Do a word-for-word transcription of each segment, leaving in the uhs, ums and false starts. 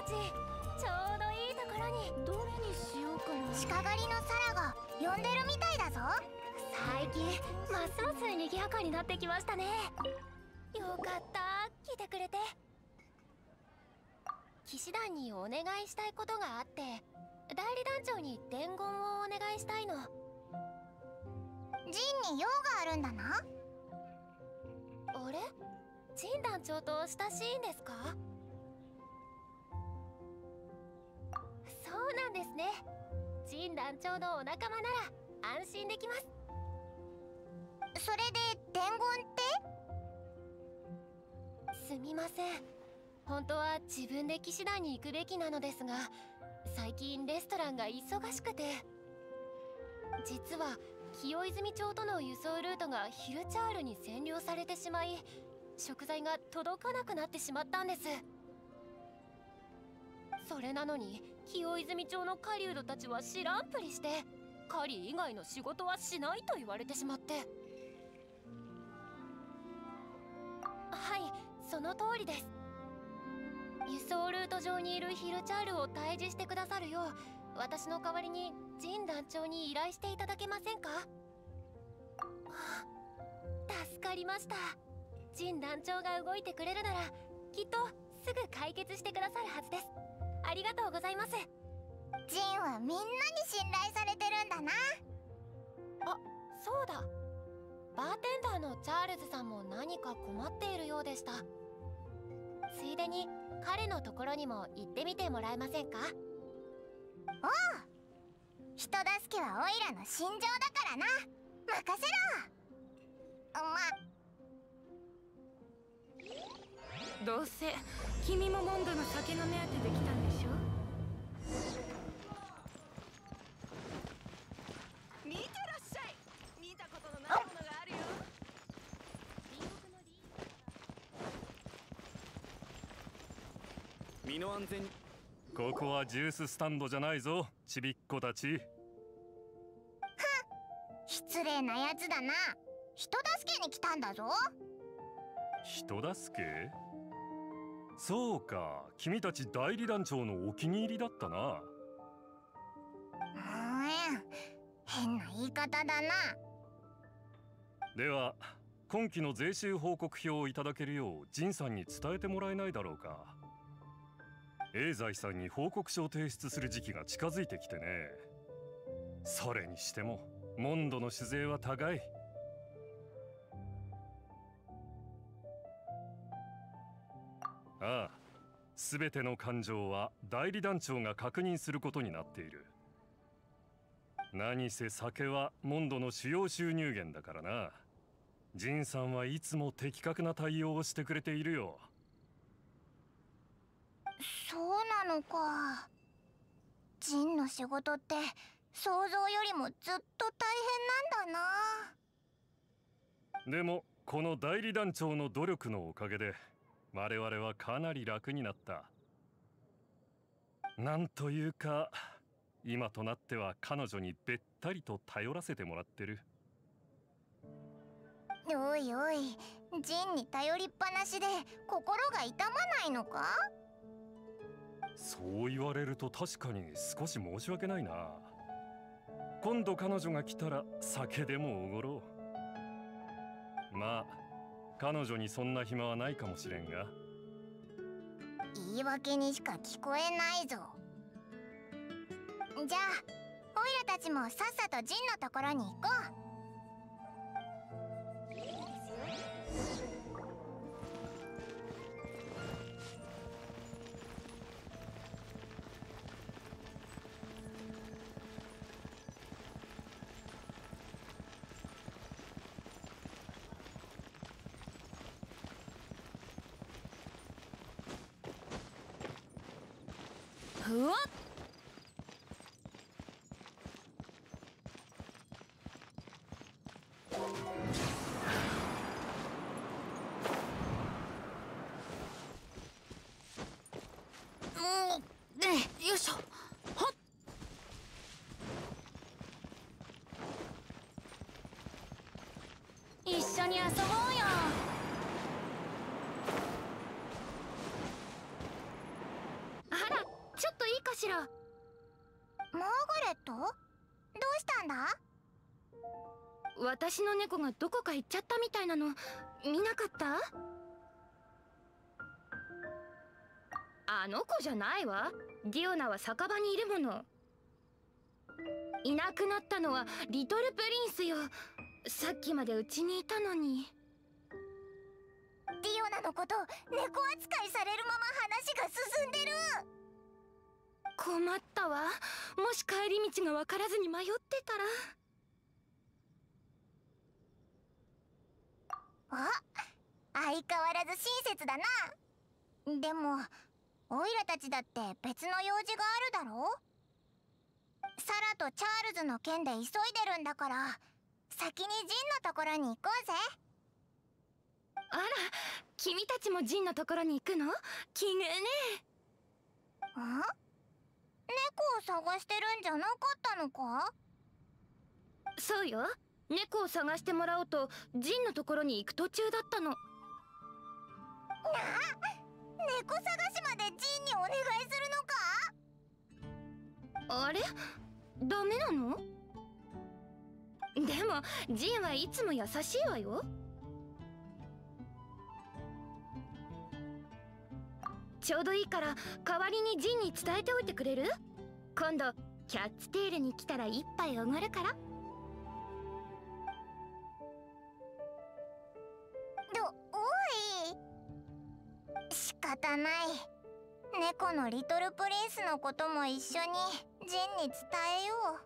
ちちょうどいいところに。 どれにしようかな。 鹿狩りのサラが呼んでるみたいだぞ。 最近ますます賑やかになってきましたね。よかった、来てくれて。騎士団にお願いしたいことがあって、代理団長に伝言をお願いしたいの。 ジンに用があるんだな。 あれ、ジン団長と親しいんですか？そうなんですね。ジン団長のお仲間なら安心できます。 それで伝言って？ すみません。本当は自分で騎士団に行くべきなのですが、最近レストランが忙しくて。実は清泉町との輸送ルートがヒルチャールに占領されてしまい、食材が届かなくなってしまったんです。それなのに清泉町の狩人たちは知らんぷりして、狩り以外の仕事はしないと言われてしまって。はい、その通りです。輸送ルート上にいるヒルチャールを退治してくださるよう、私の代わりにジン団長に依頼していただけませんか？はあ、助かりました。ジン団長が動いてくれるならきっとすぐ解決してくださるはずです。ありがとうございます。 ジンはみんなに信頼されてるんだな。 あ、そうだ。バーテンダーのチャールズさんも何か困っているようでした。ついでに彼のところにも行ってみてもらえませんか？ おう、人助けはオイラの信条だからな。任せろ。まどうせ君もモンドの酒の目当てで来たんでしょ。 見てらっしゃい。見たことのないものがあるよ。 身の安全。ここはジューススタンドじゃないぞ、ちびっ子たち。 失礼なやつだな。人助けに来たんだぞ。 人助け？そうか、君たち代理団長のお気に入りだったな。 うーん、変な言い方だな。 では今期の税収報告表をいただけるようジンさんに伝えてもらえないだろうか。エーザイさんに報告書を提出する時期が近づいてきてね。それにしてもモンドの酒税は高い。ああ、全ての勘定は代理団長が確認することになっている。何せ酒はモンドの主要収入源だからな。ジンさんはいつも的確な対応をしてくれているよ。 そうなのか。ジンの仕事って想像よりもずっと大変なんだな。 でもこの代理団長の努力のおかげで我々はかなり楽になった。なんというか今となっては彼女にべったりと頼らせてもらってる。 おいおい、ジンに頼りっぱなしで心が痛まないのか？ そう言われると確かに少し申し訳ないな。今度彼女が来たら酒でもおごろう。まあ彼女にそんな暇はないかもしれんが。 言い訳にしか聞こえないぞ。じゃあオイラたちもさっさとジンのところに行こう。 うわっ、 うん、 よいしょ。はっ、一緒に遊ぼうよ。あら、 したんだ？ 私の猫がどこか行っちゃったみたいなの見なかった？あの子じゃないわ。ディオナは酒場にいるもの。いなくなったのはリトルプリンスよ。さっきまでうちにいたのに。 ディオナのこと猫扱いされるまま話が進んでる。 困ったわ。もし帰り道が分からずに迷ってたら。 あ、相変わらず親切だな。でもオイラたちだって別の用事があるだろう。サラとチャールズの件で急いでるんだから、先にジンのところに行こうぜ。 あら、君たちもジンのところに行くの？奇遇ね。 ん？猫を探してるんじゃなかったのか？ そうよ。猫を探してもらおうとジンのところに行く途中だったの。なあ、猫探しまでジンにお願いするのか？ あれ？ダメなの？でもジンはいつも優しいわよ。ちょうどいいから代わりにジンに伝えておいてくれる？今度キャッツテールに来たら一杯おごるから。 ど、おい。仕方ない。猫のリトルプリンスのことも一緒にジンに伝えよう。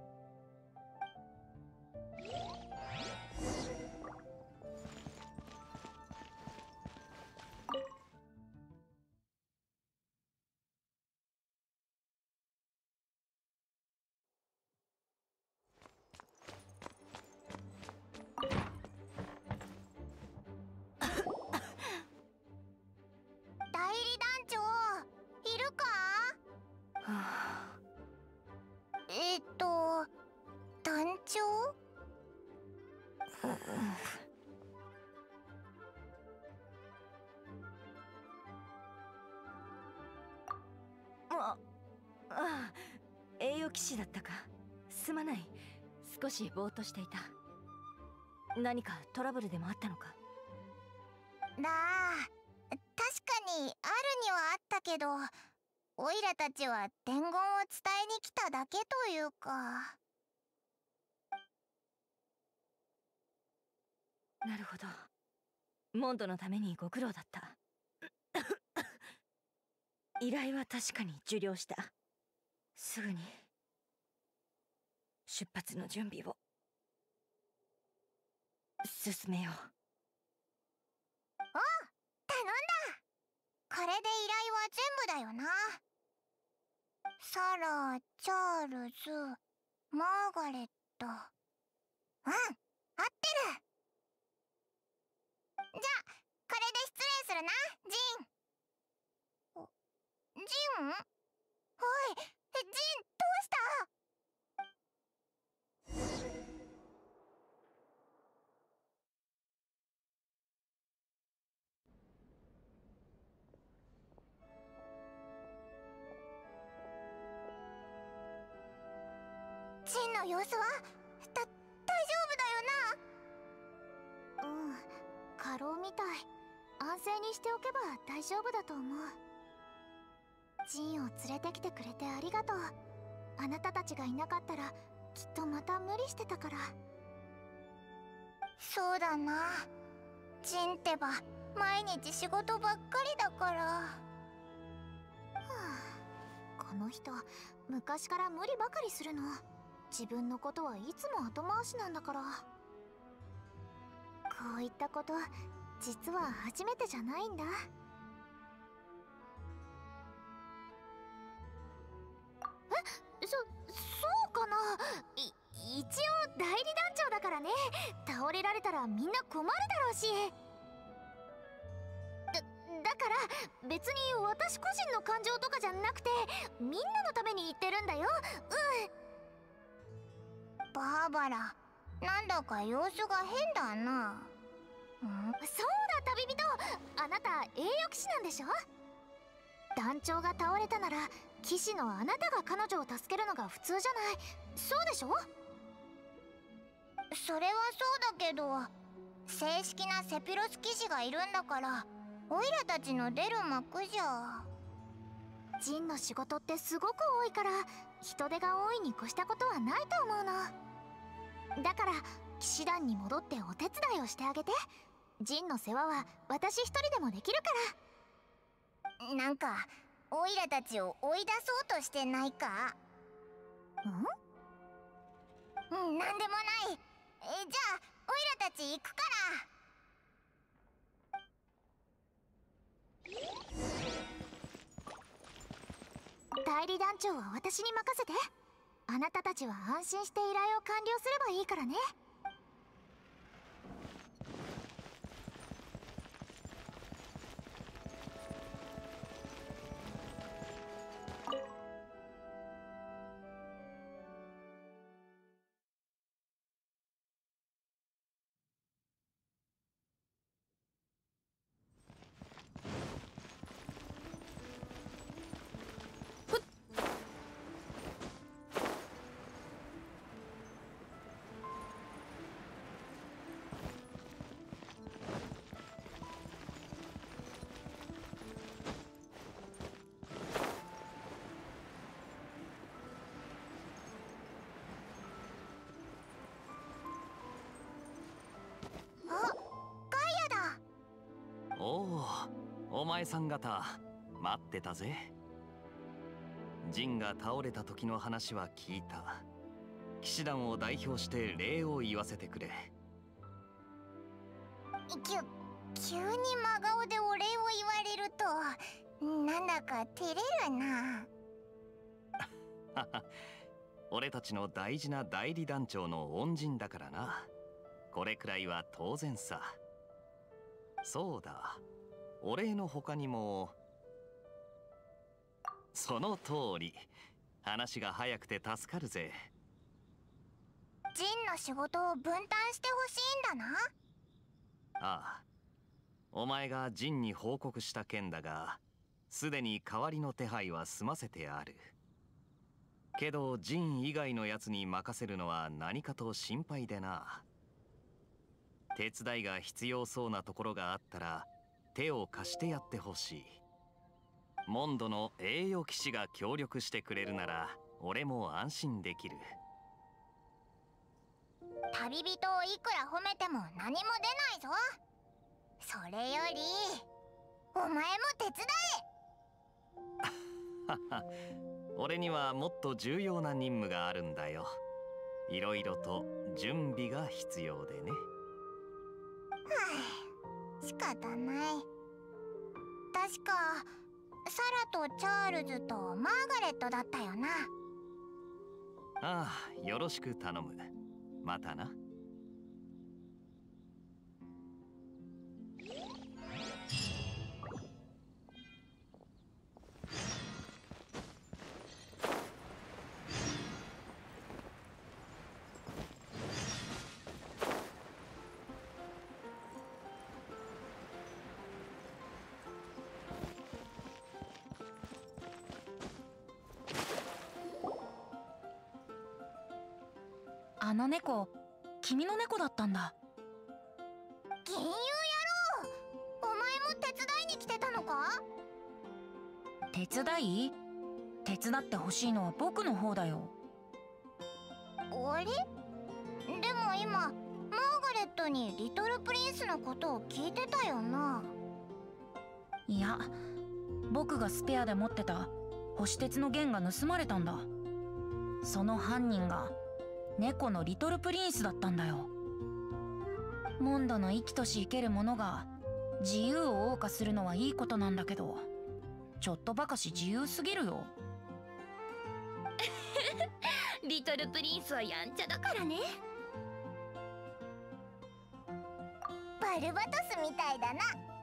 代理団長、いるか？ はあ、 えっと、団長？ ああ、栄養騎士だったか。すまない。少しぼーっとしていた。何かトラブルでもあったのか？ だあ、確かにあるにはあったけど、オイラたちは伝言を伝えに来ただけというか。 なるほど。モンドのためにご苦労だった。依頼は確かに受領した。すぐに出発の準備を進めよう。 おう、頼んだ。これで依頼は全部だよな。サラ、チャールズ、マーガレット。うん、合ってる。じゃあこれで失礼するな、ジン。お、ジン？おい、ジン、どうした？ジンの様子は？た、大丈夫だよな？うん、過労みたい。安静にしておけば大丈夫だと思う。ジンを連れてきてくれてありがとう。あなたたちがいなかったらきっとまた無理してたから。そうだな。ジンってば毎日仕事ばっかりだから。はあ、この人昔から無理ばかりするの。自分のことはいつも後回しなんだから。こういったこと実は初めてじゃないんだ。え、そ、そうかな。い、一応代理団長だからね。倒れられたらみんな困るだろうし。だ、だから別に私個人の感情とかじゃなくてみんなのために言ってるんだよ。うん。バーバラ、なんだか様子が変だな。ん？そうだ旅人、あなた栄誉騎士なんでしょ？団長が倒れたなら騎士のあなたが彼女を助けるのが普通じゃない。そうでしょ？ それはそうだけど、正式なセピロス騎士がいるんだから、オイラたちの出る幕じゃ。ジンの仕事ってすごく多いから、人手が多いに越したことはないと思うの。だから騎士団に戻ってお手伝いをしてあげて。ジンの世話は私一人でもできるから。なんかオイラたちを追い出そうとしてないか？ん？うん、なんでもない。え、じゃあオイラたち行くから。代理団長は私に任せて。あなたたちは安心して依頼を完了すればいいからね。 おお、お前さん方待ってたぜ。ジンが倒れた時の話は聞いた。騎士団を代表して礼を言わせてくれ。 きゅ急に真顔でお礼を言われるとなんだか照れるな。 俺たちの大事な代理団長の恩人だからな。これくらいは当然さ。そうだ、お礼の他にも。その通り、話が早くて助かるぜ。 ジンの仕事を分担してほしいんだな。 ああ、お前がジンに報告した件だが、すでに代わりの手配は済ませてある。けどジン以外のやつに任せるのは何かと心配でな。手伝いが必要そうなところがあったら手を貸してやってほしい。モンドの栄誉騎士が協力してくれるなら俺も安心できる。 旅人をいくら褒めても何も出ないぞ。それよりお前も手伝え。俺にはもっと重要な任務があるんだよ。いろいろと準備が必要でね。 はあ、仕方ない。確かサラとチャールズとマーガレットだったよな。 ああ、よろしく頼む。またな。 あの猫、君の猫だったんだ。 銀融野郎、お前も手伝いに来てたのか？ 手伝い？手伝ってほしいのは僕の方だよ。 あれ？でも今マーガレットにリトルプリンスのことを聞いてたよな。 いや、僕がスペアで持ってた星鉄の弦が盗まれたんだ。その犯人が猫のリトルプリンスだったんだよ。モンドの生きとし生けるものが自由を謳歌するのはいいことなんだけど、ちょっとばかし自由すぎるよ。 リトルプリンスはやんちゃだからね。 バルバトスみたいだな。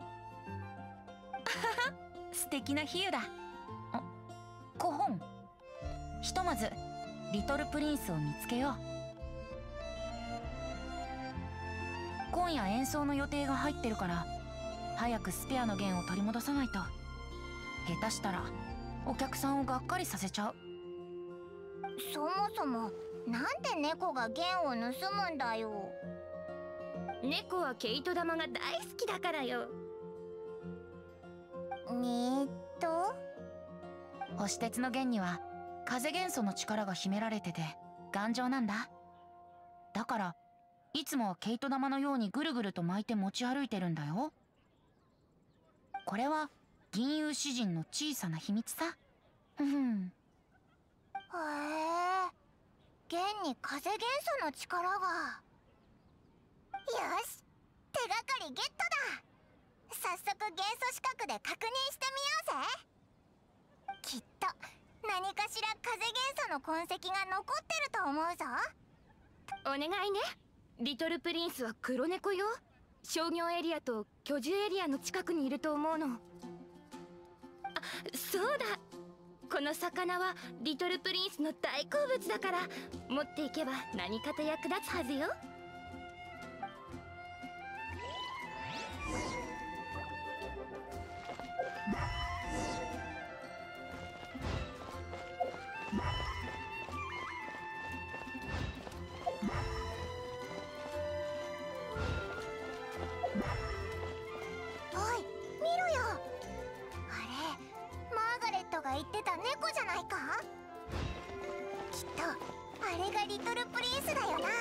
素敵な比喩だ。あ、コホン、ひとまずリトルプリンスを見つけよう。今夜演奏の予定が入ってるから早くスペアの弦を取り戻さないと。下手したらお客さんをがっかりさせちゃう。 そもそもなんで猫が弦を盗むんだよ。 猫は毛糸玉が大好きだからよ。 えーっと星鉄の弦には風元素の力が秘められてて頑丈なんだ。だからいつも毛糸玉のようにぐるぐると巻いて持ち歩いてるんだよ。これは銀融詩人の小さな秘密さ。ふふん。 へえ、弦に風元素の力が。よし、手がかりゲットだ。早速元素視覚で確認してみようぜ。きっと何かしら風元素の痕跡が残ってると思うぞ。 お願いね。リトルプリンスは黒猫よ。商業エリアと居住エリアの近くにいると思うの。あ、そうだ、この魚はリトルプリンスの大好物だから、持っていけば何かと役立つはずよ。 おい、見ろよ。あれ、マーガレットが言ってた猫じゃないか。きっとあれがリトルプリンスだよな。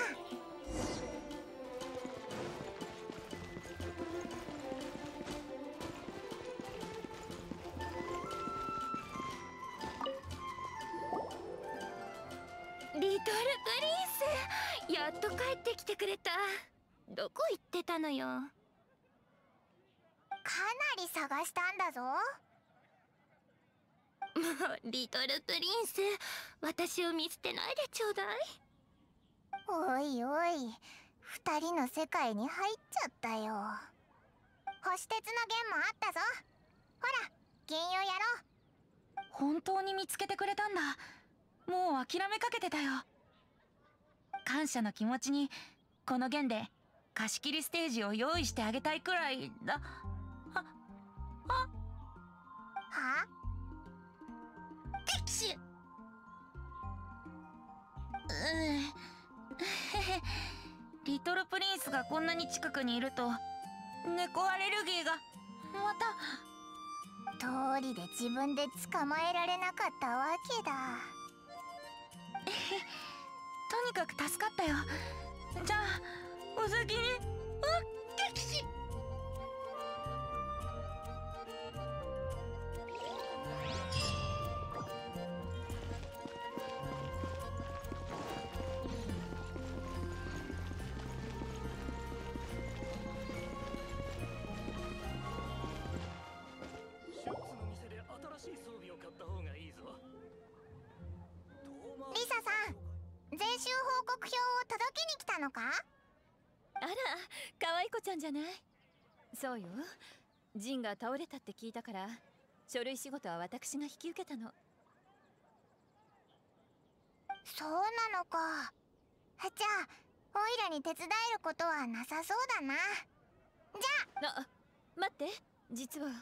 リトルプリンス、やっと帰ってきてくれた。どこ行ってたのよ。 かなり探したんだぞ。 もうリトルプリンス、私を見捨てないでちょうだい。 おいおい、二人の世界に入っちゃったよ。星鉄の弦もあったぞ。ほら、銀融やろう。 本当に見つけてくれたんだ。もう諦めかけてたよ。感謝の気持ちにこの弦で貸し切りステージを用意してあげたいくらいだ。あ、あ、 は？ 敵士。うーリトルプリンスがこんなに近くにいると猫アレルギーがまた。 通りで自分で捕まえられなかったわけだ。 とにかく助かったよ。じゃあお先に。うっ、敵士。 シュッツの店で新しい装備を買った方がいいぞ。 リサさん、税収報告表を届けに来たのか？ あら、可愛い子ちゃんじゃない。そうよ、ジンが倒れたって聞いたから書類仕事は私が引き受けたの。 そうなのか。じゃあオイラに手伝えることはなさそうだな。じゃあ。 あ、待って、実は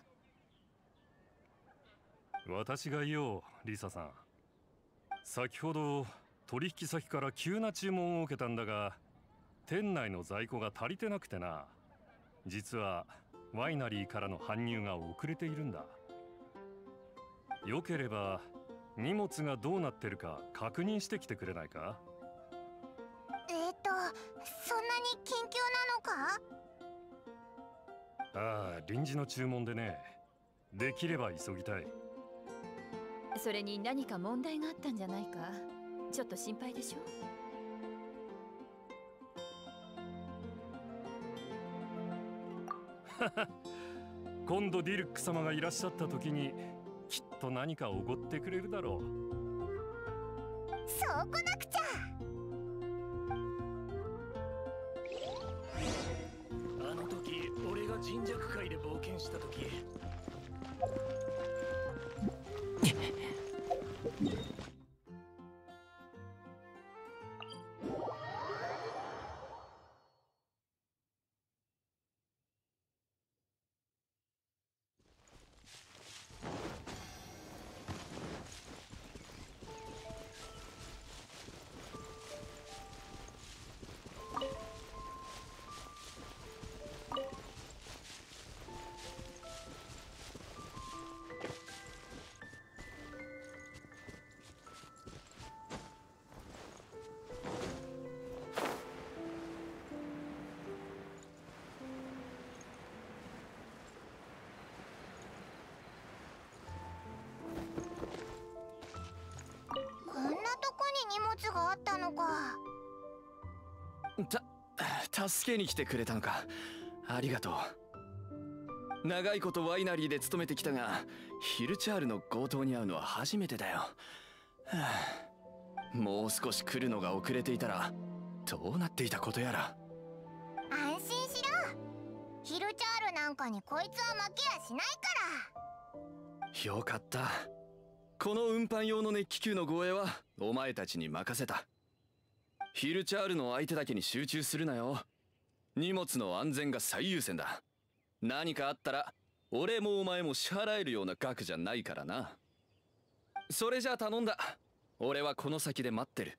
私が言おう、リサさん。先ほど取引先から急な注文を受けたんだが、店内の在庫が足りてなくてな。実はワイナリーからの搬入が遅れているんだ。よければ荷物がどうなってるか確認してきてくれないか？ えっと、そんなに緊急なのか？ ああ、臨時の注文でね。できれば急ぎたい。 それに何か問題があったんじゃないか。ちょっと心配でしょ。 今度ディルック様がいらっしゃった時にきっと何かおごってくれるだろう。 そうこなくちゃ。 あの時俺が人弱界で冒険した時たのか。 た助けに来てくれたのか。ありがとう。長いことワイナリーで勤めてきたが、ヒルチャールの強盗に会うのは初めてだよ。はあ、もう少し来るのが遅れていたらどうなっていたことやら。 安心しろ。ヒルチャールなんかにこいつは負けやしないから。 よかった。この運搬用の熱気球の護衛はお前たちに任せた。ヒルチャールの相手だけに集中するなよ。荷物の安全が最優先だ。何かあったら俺もお前も支払えるような額じゃないからな。それじゃあ頼んだ。俺はこの先で待ってる。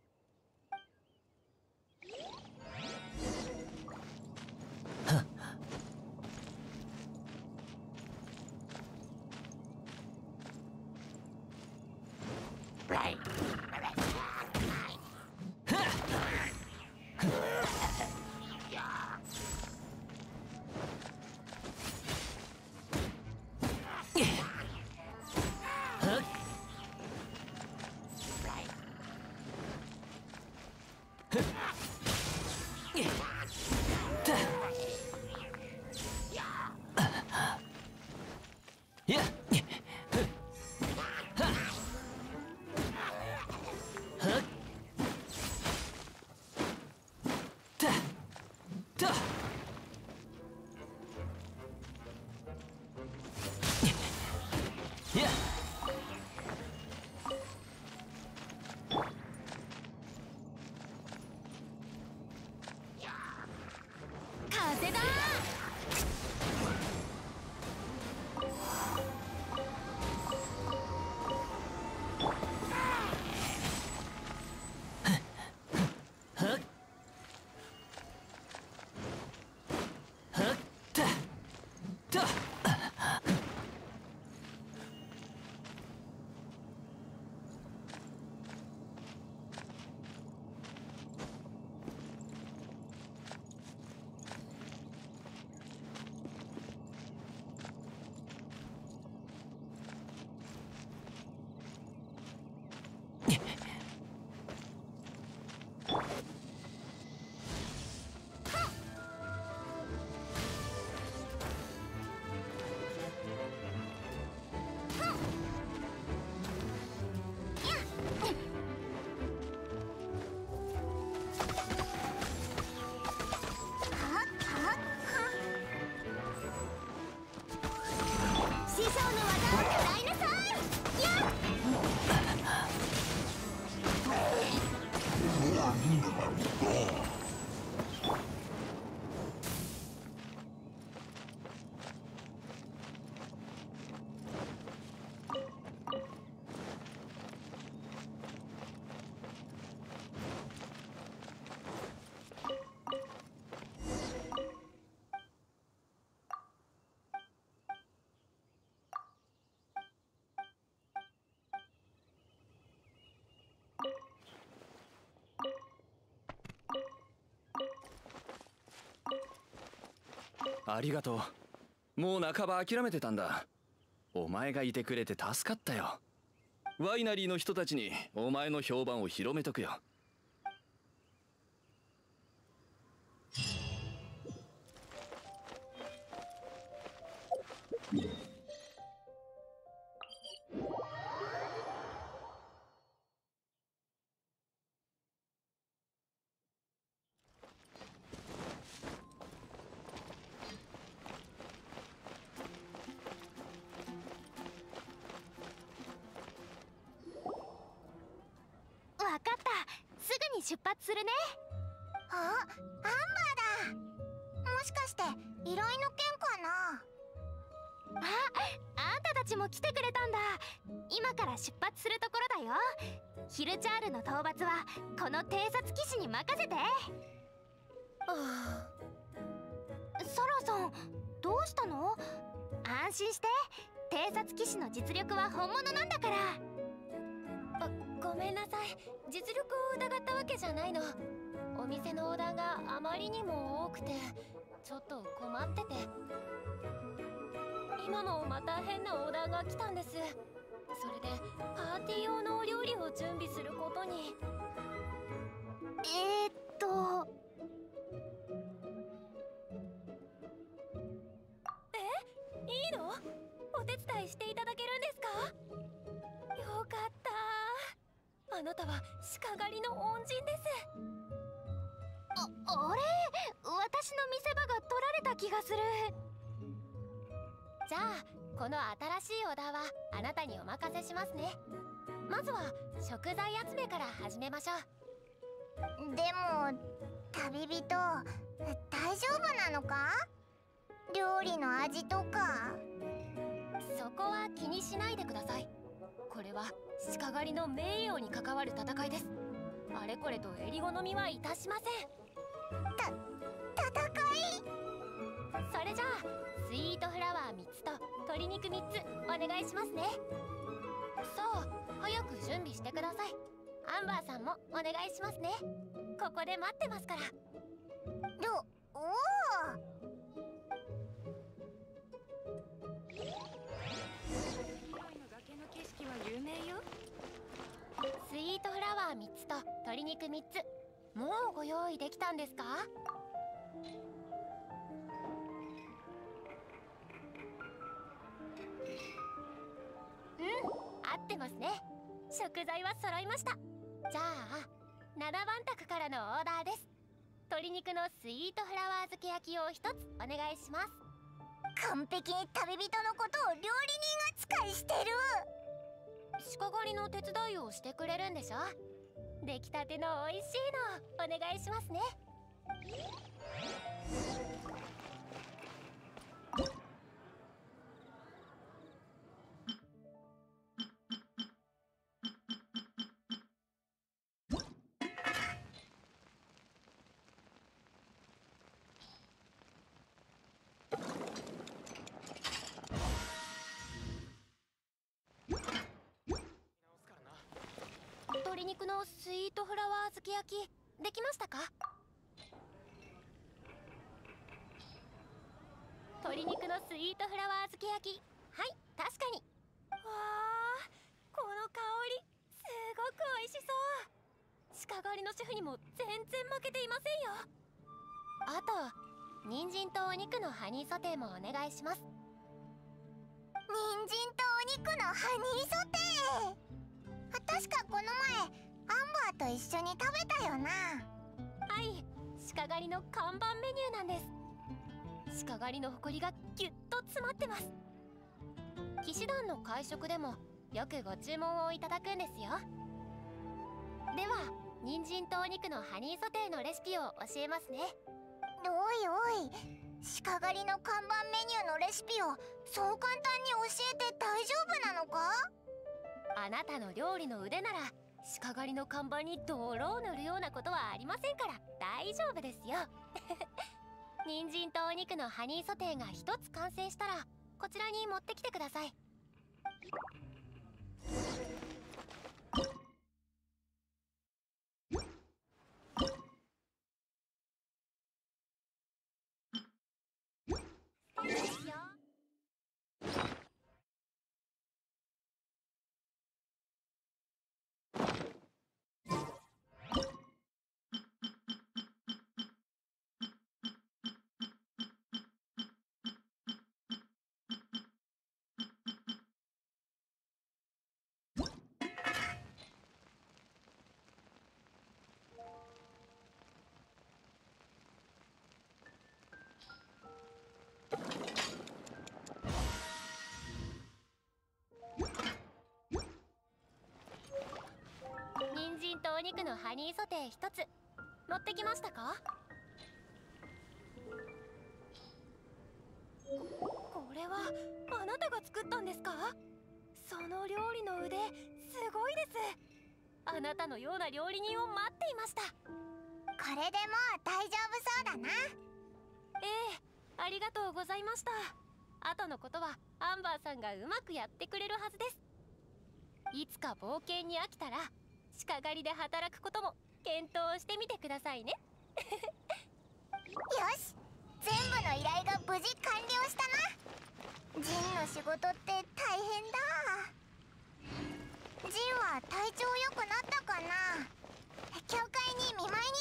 風だ。ありがとう。もう半ば諦めてたんだ。お前がいてくれて助かったよ。ワイナリーの人たちにお前の評判を広めとくよ。 わかった。すぐに出発するね。あ、アンバーだ。もしかして依頼の件かな。あ、あんたたちも来てくれたんだ。今から出発するところだよ。ヒルチャールの討伐はこの偵察騎士に任せて。サラさん、どうしたの？安心して。偵察騎士の実力は本物なんだから。 ごめんなさい。実力を疑ったわけじゃないの。お店のオーダーがあまりにも多くてちょっと困ってて。今もまた変なオーダーが来たんです。それでパーティー用のお料理を準備することに。 えー、っとえ、いいの？お手伝いしていただけるんですか？よかった。あなたは鹿狩りの恩人です。 あ、あれ、私の見せ場が取られた気がする。 じゃあこの新しいオーダーはあなたにお任せしますね。まずは食材集めから始めましょう。 でも旅人、大丈夫なのか？料理の味とか。 そこは気にしないでください。これは鹿狩りの名誉に関わる戦いです。あれこれと襟好みはいたしません。 た、戦い？ それじゃあスイートフラワーみっつと鶏肉みっつお願いしますね。さあ早く準備してください。アンバーさんもお願いしますね。ここで待ってますから。 ど、おお。 崖の景色は有名よ。 スイートフラワーみっつと鶏肉みっつ、もうご用意できたんですか？うん、合ってますね。食材は揃いました。じゃあななばん宅からのオーダーです。鶏肉のスイートフラワー漬け焼きをひとつお願いします。 完璧に旅人のことを料理人扱いしてる。 鹿狩りの手伝いをしてくれるんでしょ？出来たての美味しいのお願いしますね。鶏肉のスイートフラワー漬け焼きできましたか？鶏肉のスイートフラワー漬け焼き、はい、確かに。わあ、この香りすごく美味しそう。鹿狩りのシェフにも全然負けていませんよ。あと人参とお肉のハニーソテーもお願いします。 人参とお肉のハニーソテー、確かこの前アンバーと一緒に食べたよな。 はい、鹿狩りの看板メニューなんです。鹿狩りの誇りがギュッと詰まってます。騎士団の会食でもよくご注文をいただくんですよ。では人参とお肉のハニーソテーのレシピを教えますね。 おいおい、鹿狩りの看板メニューのレシピをそう簡単に教えて大丈夫なのか？ あなたの料理の腕なら鹿狩りの看板に泥を塗るようなことはありませんから大丈夫ですよ。人参とお肉のハニーソテーがひとつ完成したらこちらに持ってきてください。人参とお肉のハニーソテーひとつ持ってきましたか？こ、これはあなたが作ったんですか？その料理の腕すごいです。あなたのような料理人を待っていました。 これでもう大丈夫そうだな。 ええ、ありがとうございました。後のことはアンバーさんがうまくやってくれるはずです。いつか冒険に飽きたら鹿狩りで働くことも検討してみてくださいね。 よし、全部の依頼が無事完了したな。ジンの仕事って大変だ。ジンは体調良くなったかな？教会に見舞いに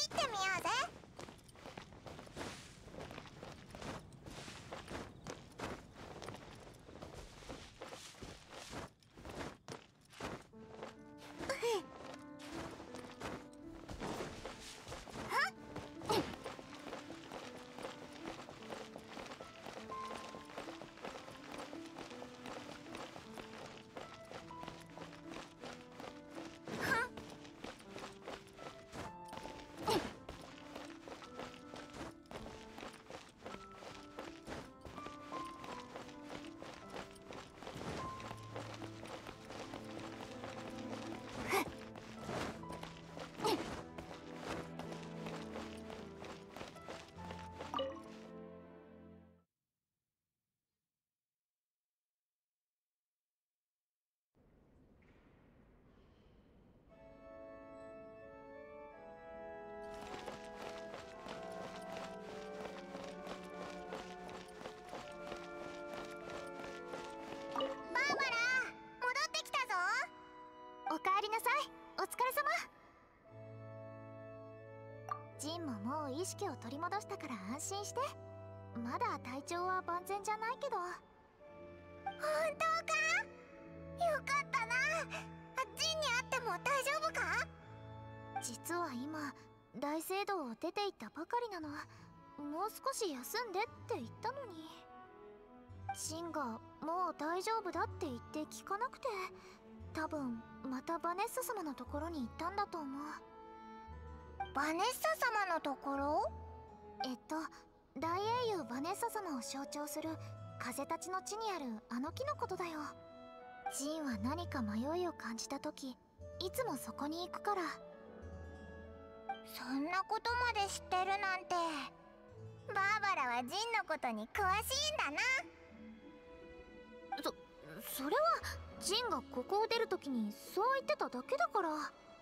識を取り戻したから安心して。まだ体調は万全じゃないけど。本当か？よかったな。ジンに会っても大丈夫か？実は今大聖堂を出て行ったばかりなの。もう少し休んでって言ったのに、ジンがもう大丈夫だって言って聞かなくて、多分またバネッサ様のところに行ったんだと思う。バネッサ様のところ？えっと大英雄バネッサ様を象徴する風たちの地にあるあの木のことだよ。ジンは何か迷いを感じた時、いつもそこに行くから。そんなことまで知ってるなんて。バーバラはジンのことに詳しいんだな。そ、それはジンがここを出るときにそう言ってただけだから。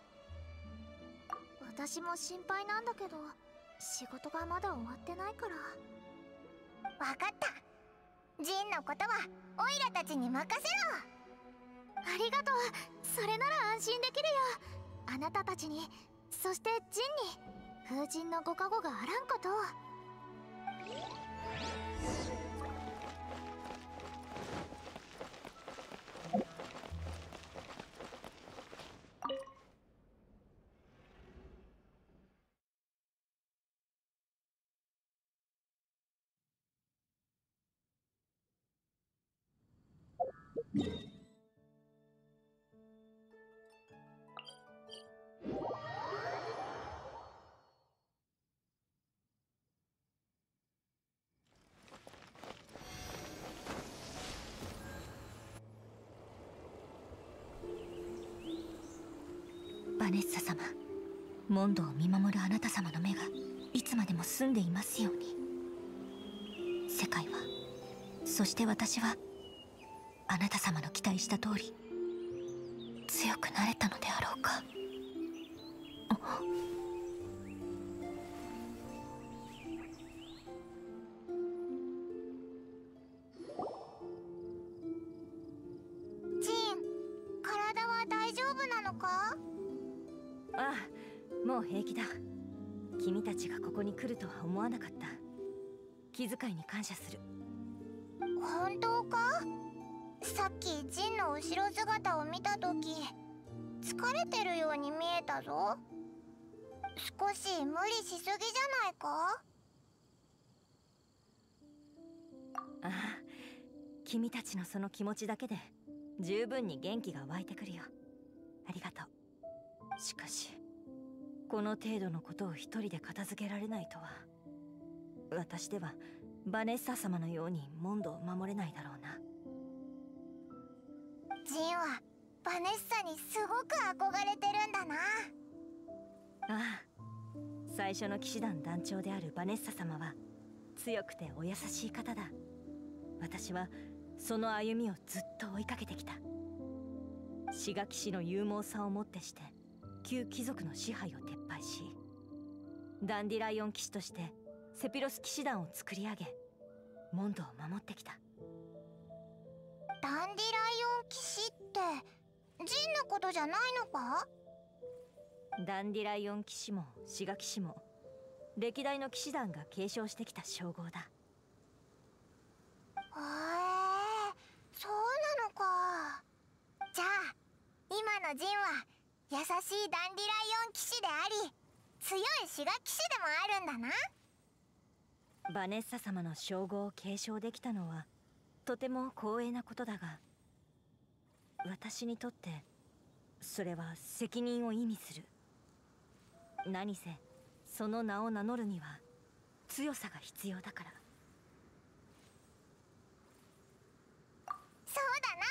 私も心配なんだけど、仕事がまだ終わってないから。分かった。ジンのことはオイラたちに任せろ。ありがとう。それなら安心できるよ。あなたたちに、そしてジンに風神のご加護があらんことを。 バネッサ様、モンドを見守るあなた様の目がいつまでも澄んでいますように。世界は、そして私はあなた様の期待した通り強くなれたのであろうか。 ジン、体は大丈夫なのか？ ああ、もう平気だ。君たちがここに来るとは思わなかった。気遣いに感謝する。 本当か？さっきジンの後ろ姿を見たとき、疲れてるように見えたぞ。少し無理しすぎじゃないか？ ああ、君たちのその気持ちだけで十分に元気が湧いてくるよ。ありがとう。しかしこの程度のことを一人で片付けられないとは。私ではバネッサ様のようにモンドを守れないだろうな。 ジンはバネッサにすごく憧れてるんだな。 ああ、最初の騎士団団長であるバネッサ様は強くてお優しい方だ。私はその歩みをずっと追いかけてきた。志賀騎士の勇猛さをもってして旧貴族の支配を撤廃し、ダンディライオン騎士としてセピロス騎士団を作り上げ、モンドを守ってきた。 ダンディライオン騎士ってジンのことじゃないのか？ ダンディライオン騎士も志賀騎士も歴代の騎士団が継承してきた称号だ。 へえ、そうなのか。じゃあ今のジンは優しいダンディライオン騎士であり、強い志賀騎士でもあるんだな。 バネッサ様の称号を継承できたのはとても光栄なことだが、私にとってそれは責任を意味する。何せその名を名乗るには強さが必要だから。 そう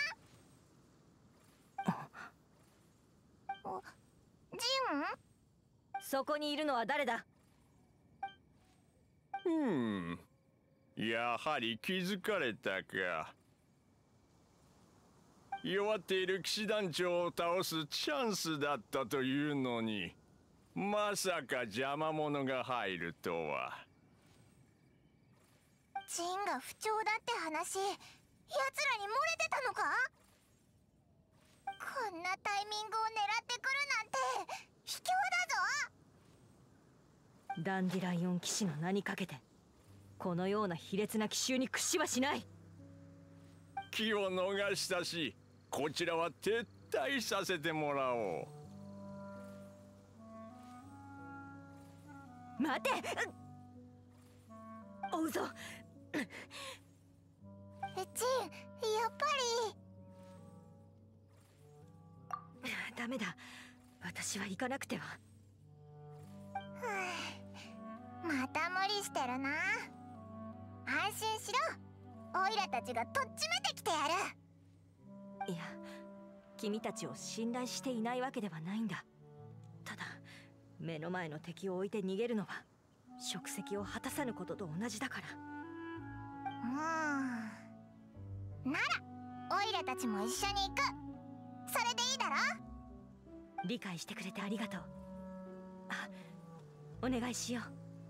だな。お、ジン？ そこにいるのは誰だ？ うん、やはり気づかれたか。弱っている騎士団長を倒すチャンスだったというのに、まさか邪魔者が入るとは。 ジンが不調だって話、奴らに漏れてたのか？こんなタイミングを狙ってくるなんて卑怯だぞ。 ダンディライオン騎士の名にかけてこのような卑劣な奇襲に屈しはしない。 気を逃したし、こちらは撤退させてもらおう。 待て。追うぞ。 ジン、やっぱりダメだ。私は行かなくては。 また無理してるな。安心しろ、オイラたちがとっちめてきてやる。いや、君たちを信頼していないわけではないんだ。ただ目の前の敵を置いて逃げるのは職責を果たさぬことと同じだから。 うん、ならオイラたちも一緒に行く。それでいいだろ。 理解してくれてありがとう。あ、お願いしよう。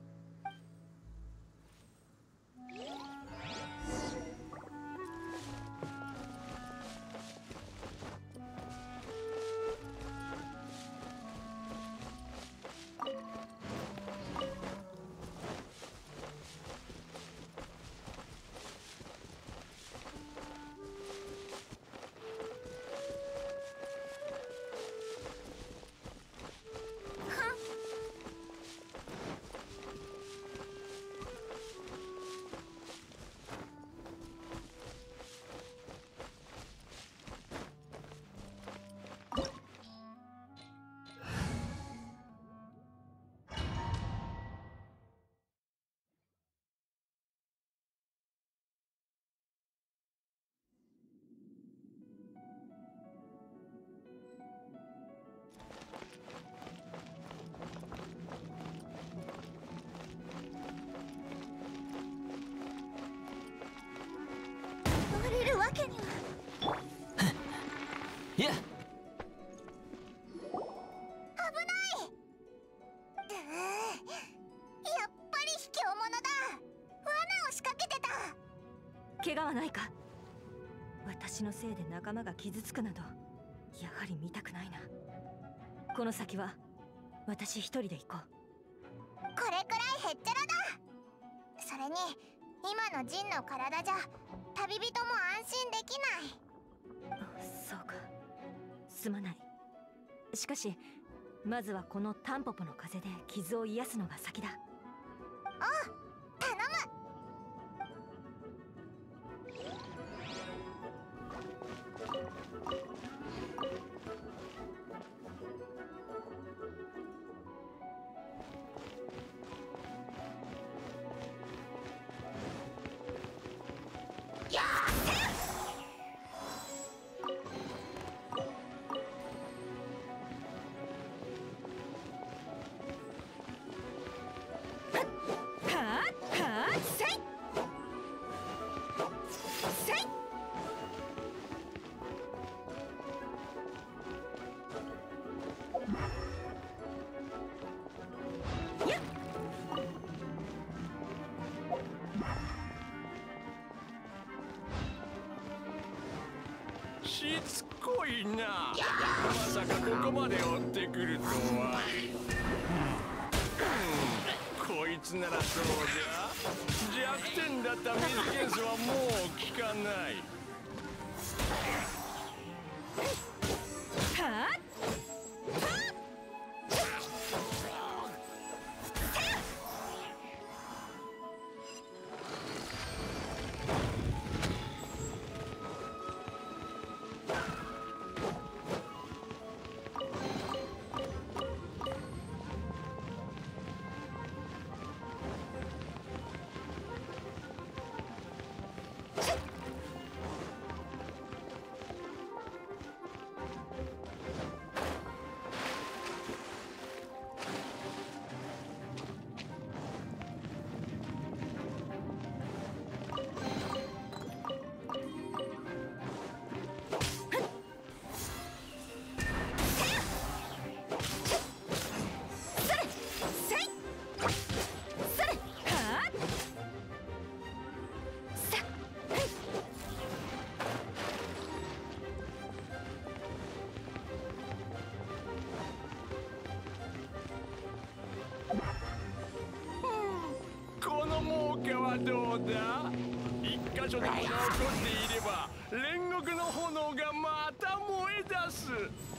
わけには。 いや、 危ない。うー、やっぱり卑怯者だ。罠を仕掛けてた。 怪我はないか。私のせいで仲間が傷つくなどやはり見たくないな。この先は私一人で行こう。 これくらいへっちゃらだ。それに今のジンの体じゃ旅人も安心できない。 そうか、すまない。しかしまずはこのタンポポの風で傷を癒すのが先だ。 おう、頼む。 しつこいな。まさかここまで追ってくるとは。うん、こいつならそうじゃ。弱点だった水ケースはもう効かない。 はあ、 だ。一箇所でもが起こっていれば煉獄の炎がまた燃え出す。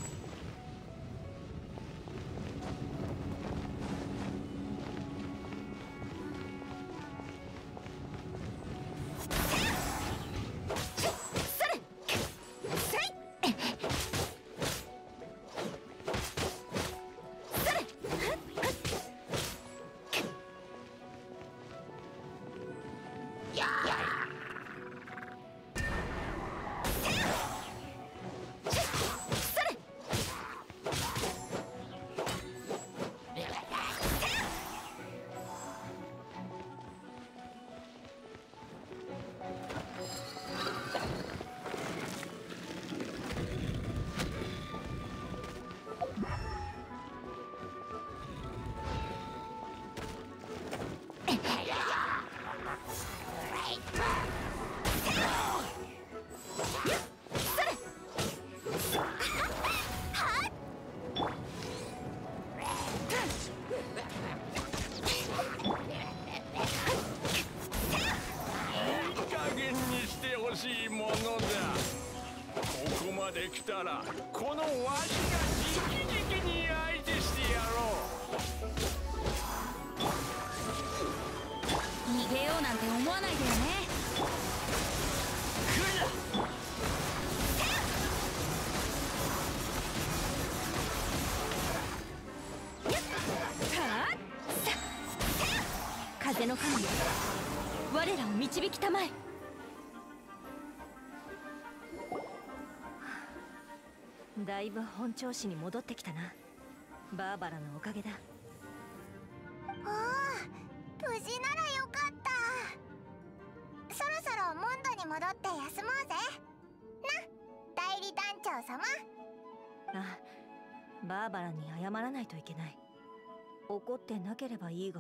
できたらこのわしが直々に相手してやろう。逃げようなんて思わないでよね。 風の神よ、我らを導きたまえ。だいぶ本調子に戻ってきたな。バーバラのおかげだ。 おお、無事ならよかった。そろそろモンドに戻って休もうぜな、代理団長様。 あ、バーバラに謝らないといけない。怒ってなければいいが。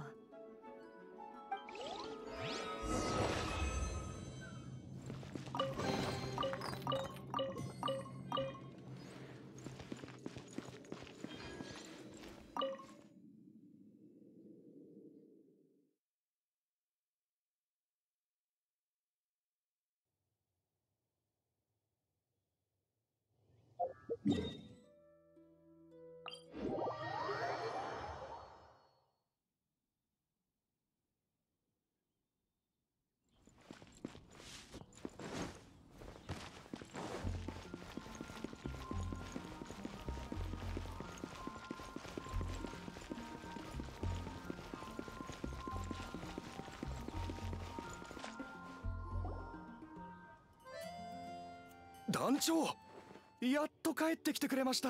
団長、やっと帰ってきてくれました。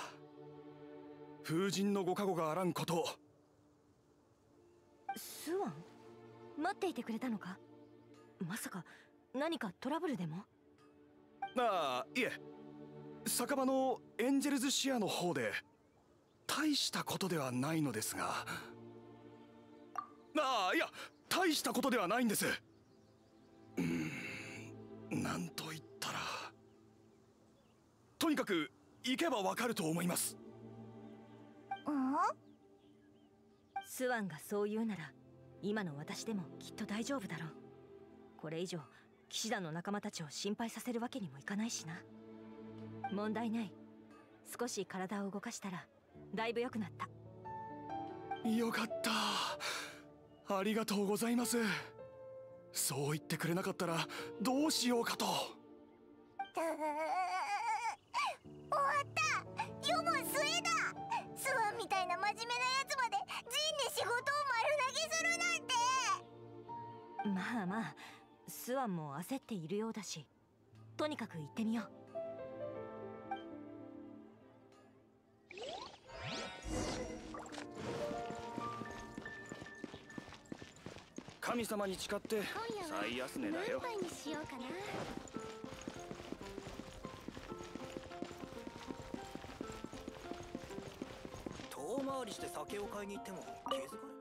風神のご加護があらんこと。 スワン、待っていてくれたのか。まさか何かトラブルでも。 ああ、いえ、酒場のエンジェルズシアの方で大したことではないのですが。ああ、いや、大したことではないんです。うーん、なんと言ったら、とにかく行けばわかると思います。 うん？ スワンがそう言うなら、今の私でもきっと大丈夫だろう。これ以上騎士団の仲間たちを心配させるわけにもいかないしな。問題ない。少し体を動かしたらだいぶ良くなった。 よかった、ありがとうございます。そう言ってくれなかったらどうしようかと。 終わった、世も末だ。スワンみたいな真面目なやつまでジンで仕事を丸投げするなんて。 まあまあ、スワンも焦っているようだし、とにかく行ってみよう。 神様に誓って最安値だよ。 何杯にしようかな。 遠回りして酒を買いに行っても気づかれ。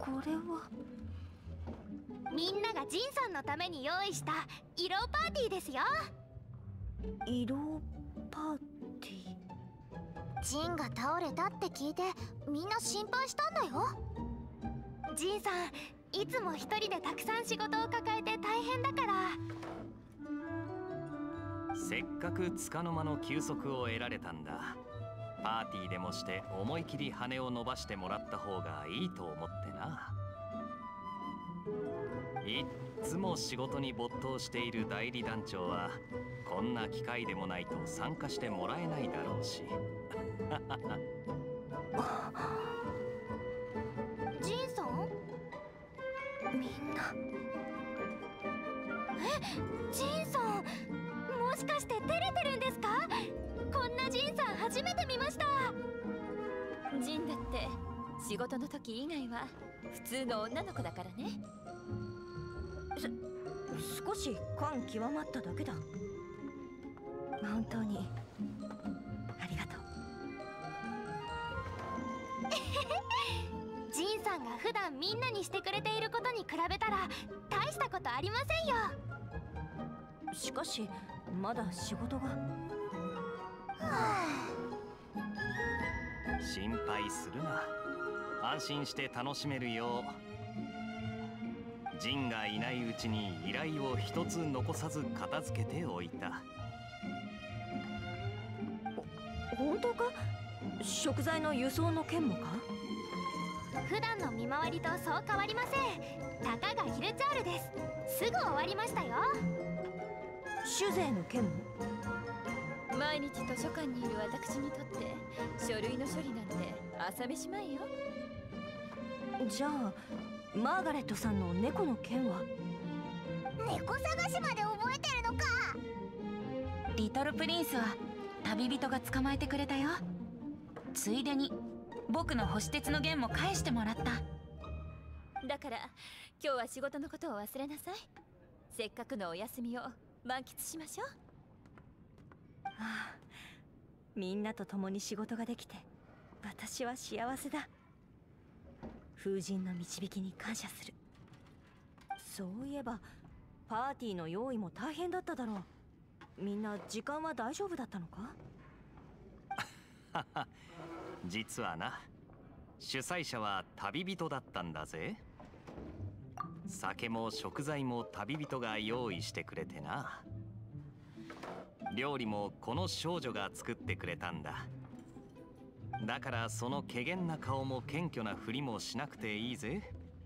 これはみんながジンさんのために用意した色パーティーですよ。 色パーティー。 ジンが倒れたって聞いてみんな心配したんだよ。ジンさんいつも一人でたくさん仕事を抱えて大変だから。 せっかく束の間の休息を得られたんだ。パーティーでもして思い切り羽を伸ばしてもらった方がいいと思ってな。いっつも仕事に没頭している代理団長はこんな機会でもないと参加してもらえないだろうし。 ジンさん、みんな。え、ジンさん、もしかして照れてるんですか？こんなジンさん初めて見ました。 ジンだって仕事の時以外は普通の女の子だからね。 す少し感極まっただけだ。本当にありがとう。 ジンさんが普段みんなにしてくれていることに比べたら大したことありませんよ。 しかしまだ仕事が。 心配するな。安心して楽しめるようジンがいないうちに依頼を一つ残さず片付けておいた。 本当か？食材の輸送の件もか？ 普段の見回りとそう変わりません。たかがヒルチャールです。すぐ終わりましたよ。 酒税の件も？ 毎日図書館にいる私にとって書類の処理なんて朝飯前よ。 じゃあマーガレットさんの猫の件は？ 猫探しまで覚えてるのか。 リトルプリンスは旅人が捕まえてくれたよ。ついでに僕の星鉄の弦も返してもらった。 だから今日は仕事のことを忘れなさい。せっかくのお休みを満喫しましょう。 ああ、みんなと共に仕事ができて私は幸せだ。風神の導きに感謝する。そういえばパーティーの用意も大変だっただろう。みんな時間は大丈夫だったのか？ 実はな、主催者は旅人だったんだぜ。酒も食材も旅人が用意してくれてな。料理もこの少女が作ってくれたんだ。だからその怪訝な顔も謙虚なふりもしなくていいぜ。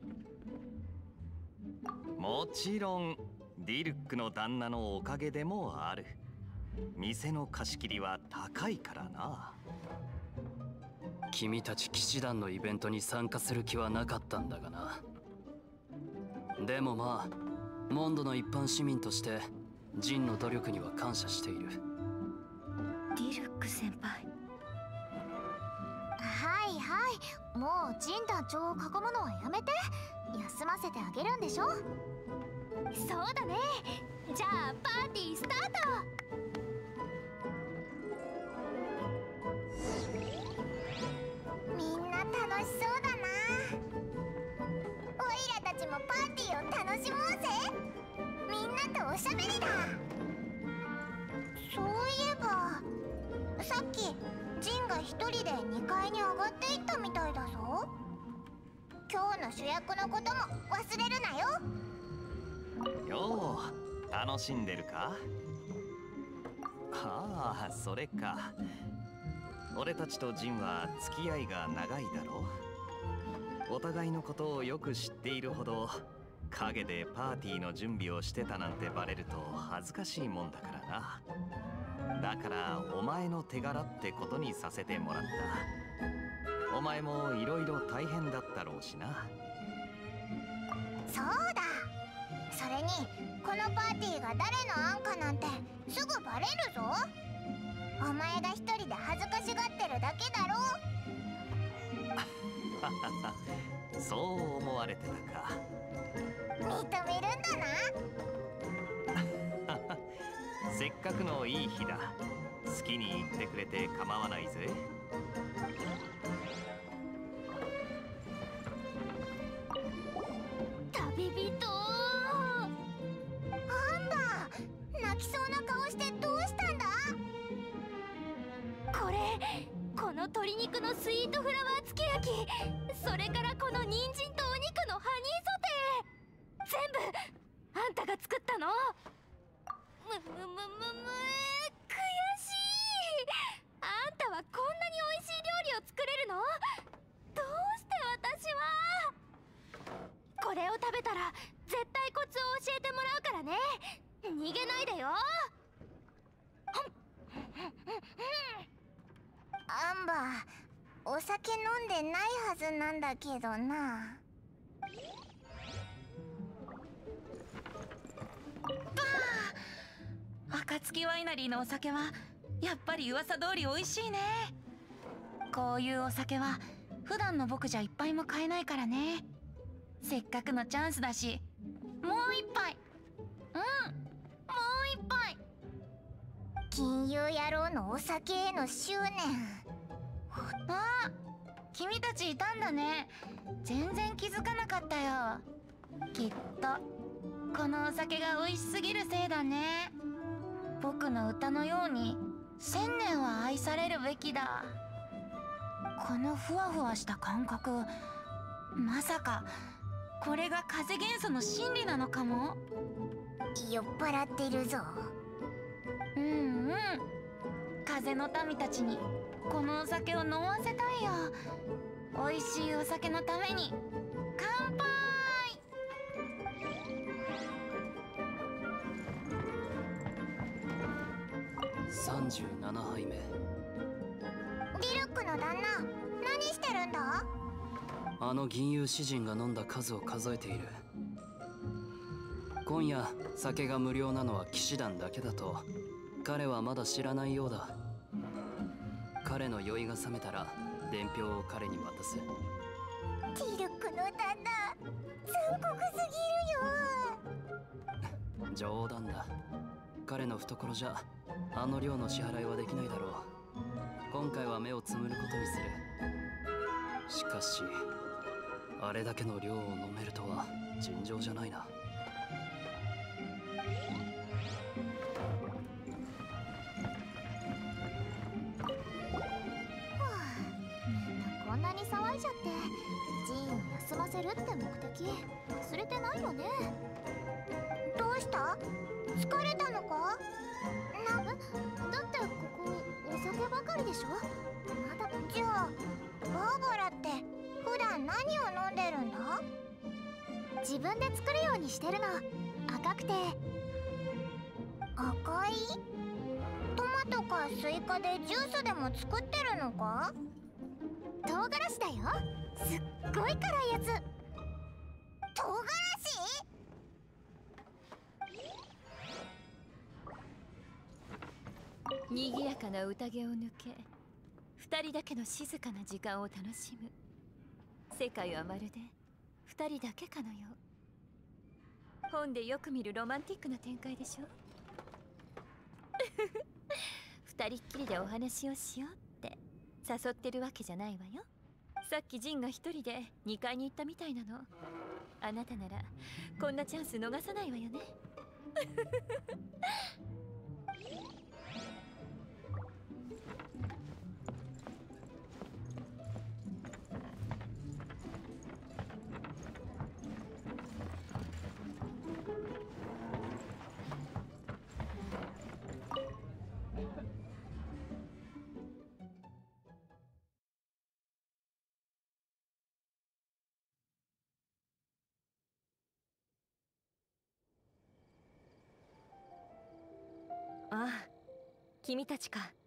もちろんディルックの旦那のおかげでもある。店の貸し切りは高いからな。 君たち騎士団のイベントに参加する気はなかったんだがな。でもまあモンドの一般市民としてジンの努力には感謝している。 ディルック先輩。 はいはい、もうジン団長を囲むのはやめて。休ませてあげるんでしょ。そうだね。じゃあパーティースタート。みんな楽しそうだな。オイラたちもパーティーを楽しもうぜ。みんなとおしゃべりだ。そういえばさっきジンが一人でにかいに上がっていったみたいだぞ。今日の主役のことも忘れるなよ。 よう楽しんでるか？ああ、それか。俺たちとジンは付き合いが長いだろう。お互いのことをよく知っているほど陰でパーティーの準備をしてたなんてバレると恥ずかしいもんだからな。だからお前の手柄ってことにさせてもらった。お前もいろいろ大変だったろうしな。 そうだ。それにこのパーティーが誰の案かなんてすぐバレるぞ。お前が一人で恥ずかしがってるだけだろ。 そう思われてたか。 認めるんだな。せっかくのいい日だ。好きに言ってくれて構わないぜ。 鶏肉のスイートフラワーつけ焼き、それからこの人参とお肉のハニーソテー、全部あんたが作ったの？むむむむむ悔しい。あんたはこんなに美味しい料理を作れるの？どうして私は。これを食べたら絶対コツを教えてもらうからね。逃げないでよ。 アンバー、お酒飲んでないはずなんだけどな。 暁ワイナリーのお酒はやっぱり噂通り美味しいね。こういうお酒は普段の僕じゃ一杯も買えないからね。せっかくのチャンスだし、もう一杯。うん、もう一杯。 金融野郎のお酒への執念。 あ、君たちいたんだね。全然気づかなかったよ。きっとこのお酒が美味しすぎるせいだね。僕の歌のように千年は愛されるべきだ。このふわふわした感覚、まさかこれが風元素の真理なのかも。 酔っ払ってるぞ。 うんうん、風の民たちにこのお酒を飲ませたいよ。美味しいお酒のために乾杯。 さんじゅうななはいめ。 ディルックの旦那、何してるんだ？ あの銀融詩人が飲んだ数を数えている。今夜酒が無料なのは騎士団だけだと彼はまだ知らないようだ。彼の酔いが覚めたら伝票を彼に渡す。 ディルックの旦那、残酷すぎるよ。 冗談だ。彼の懐じゃあの量の支払いはできないだろう。今回は目をつむることにする。しかしあれだけの量を飲めるとは尋常じゃないな。 こんなに騒いじゃってジーンを休ませるって目的忘れてないよね。 どうした？疲れたのか？ なだってここお酒ばかりでしょ。まだじゃあバーバラって普段何を飲んでるんだ？ 自分で作るようにしてるの。赤くて。 赤い？トマトかスイカでジュースでも作ってるのか？ 唐辛子だよ。すっごい辛いやつ。 唐辛子？ 賑やかな宴を抜け二人だけの静かな時間を楽しむ。世界はまるで二人だけかのよう。本でよく見るロマンティックな展開でしょ。二人っきりでお話をしようって誘ってるわけじゃないわよ。さっきジンが一人でにかいに行ったみたいなの。あなたならこんなチャンス逃さないわよね。 ああ、君たちか。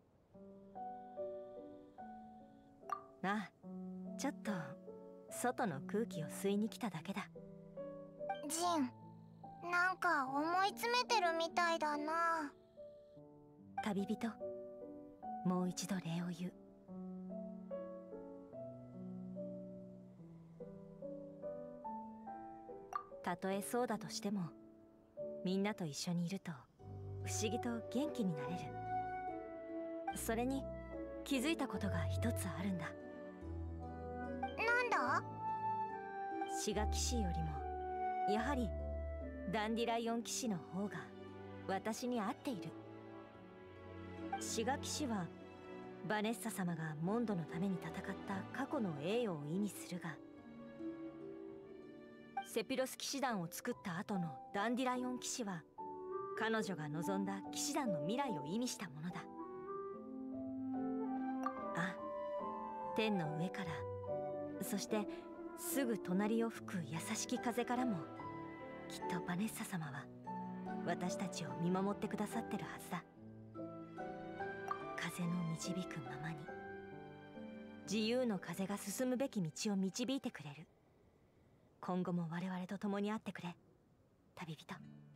ああ、ちょっと外の空気を吸いに来ただけだ。 ジン、なんか思い詰めてるみたいだな。 旅人、もう一度礼を言う。たとえそうだとしても、みんなと一緒にいると不思議と元気になれる。それに気づいたことが一つあるんだ。 なんだ？ シガ騎士よりもやはりダンディライオン騎士の方が私に合っている。シガ騎士はバネッサ様がモンドのために戦った過去の栄誉を意味するが、セピロス騎士団を作った後のダンディライオン騎士は彼女が望んだ騎士団の未来を意味したものだ。あ、天の上から、そしてすぐ隣を吹く優しき風からも、きっとバネッサ様は私たちを見守ってくださってるはずだ。風の導くままに、自由の風が進むべき道を導いてくれる。今後も我々と共にあってくれ、旅人。